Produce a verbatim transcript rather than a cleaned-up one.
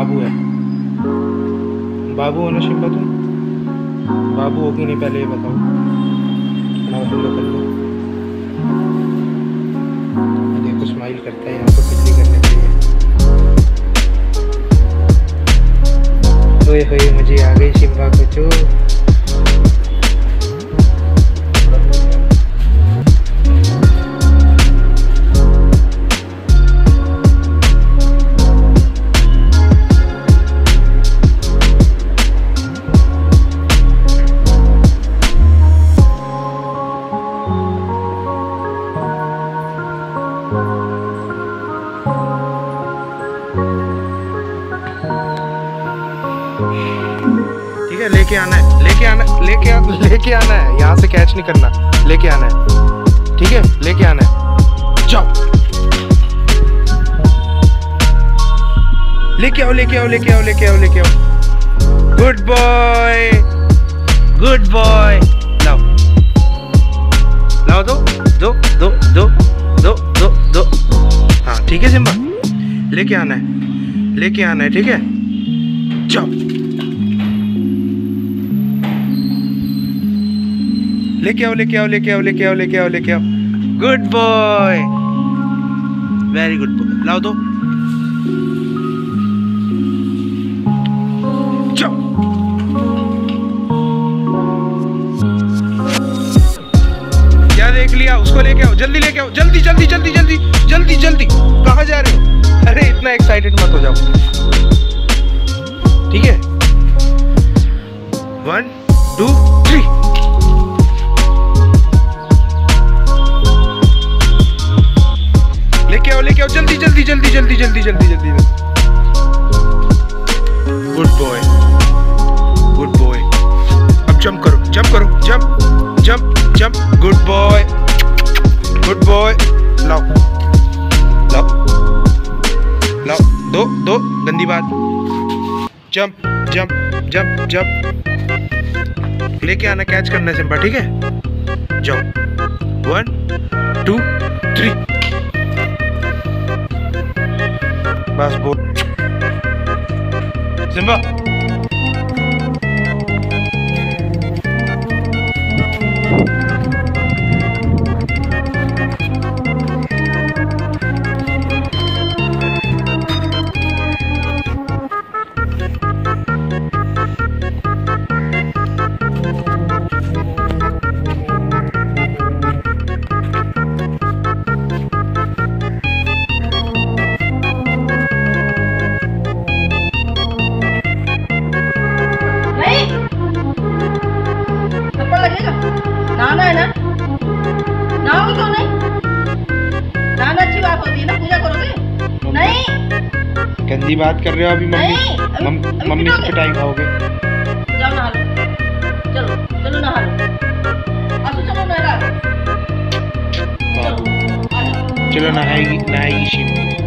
बाबू है। बाबू हो ना शिम्बा तुम? बाबू हो कि नहीं पहले ये बताओ। ना हेलो कर लो। देखो स्माइल करता है यहाँ पर पिछली करने के लिए। ओए होए मुझे आ गई शिम्बा को जो। ठीक है, लेके आना है, लेके आना लेके आ, लेके आना है, यहाँ से कैच नहीं करना, लेके आना है। ठीक है, लेके आना है। जाओ, लेके आओ लेके आओ लेके आओ लेके आओ लेके आओ। Good boy, good boy. लाओ लाओ, दो दो दो दो दो दो दो। हाँ ठीक है सिम्बा, लेके आना है, लेके आना है। ठीक है, जाओ, लेके आओ लेके आओ लेके आओ लेके आओ लेके आओ लेके आओ। Good boy, very good boy. लाओ दो, जाओ। क्या देख लिया? उसको लेके आओ, जल्दी लेके आओ, जल्दी जल्दी जल्दी जल्दी जल्दी जल्दी। कहाँ जा रहे हो? अरे इतना एक्साइटेड मत हो जाओ। ठीक है, वन टू थ्री। लेके आओ लेके आओ, जल्दी जल्दी जल्दी जल्दी जल्दी जल्दी जल्दी। Good boy, good boy. अब जंप करो, जंप करो, jump jump jump. Good boy, good boy. लाओ लाओ लाओ, दो दो। गंदी बात। Jump jump jump jump. लेके आना, कैच करना है सिम्बा। ठीक है, जाओ। One two three. बस बोल सिम्बा। नहाना है ना? नहाओगे क्यों नहीं? नहाना अच्छी बात होती है ना, पूजा करोगे? नहीं, गंदी बात कर रहे हो अभी। मम्मी मम, मम्मी से पिटाई खाओगे। जाओ नहा लो, चलो चलो नहा लो। आसू चलो नहा लो। चलो नहाएगी नहाएगी शिम्बी।